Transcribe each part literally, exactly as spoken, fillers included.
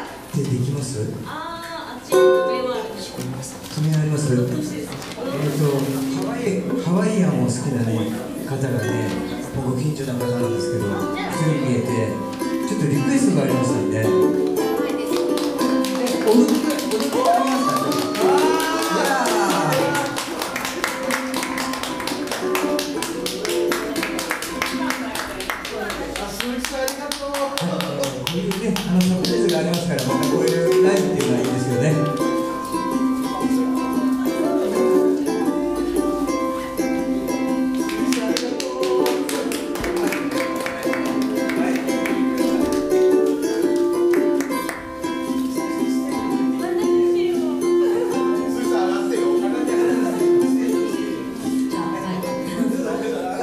でできます？ あー、あっちに爪はあるんですか？ 爪あります？えっとハワイハワイアンを好きなね方がね、ご近所の方なんですけど、一人見えてちょっとリクエストがありますんで。踊り踊りありますか？こういうね、あのサプライズがありますから、またこういうライブっていうのはいいですよね。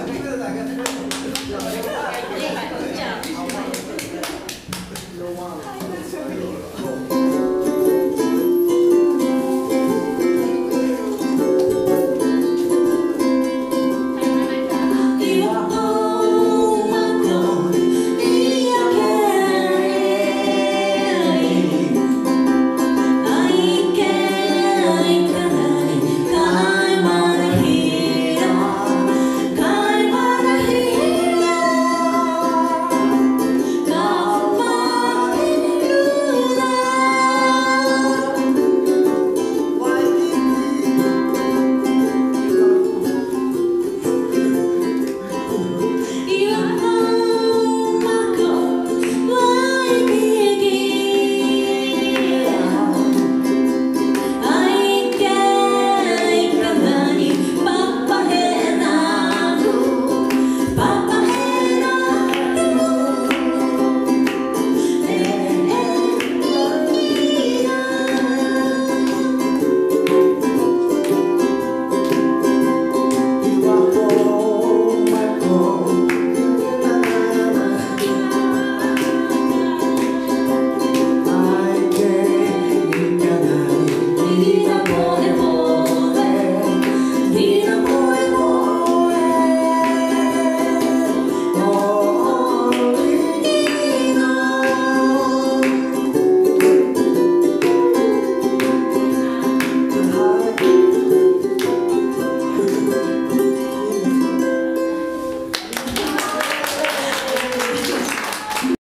じゃあ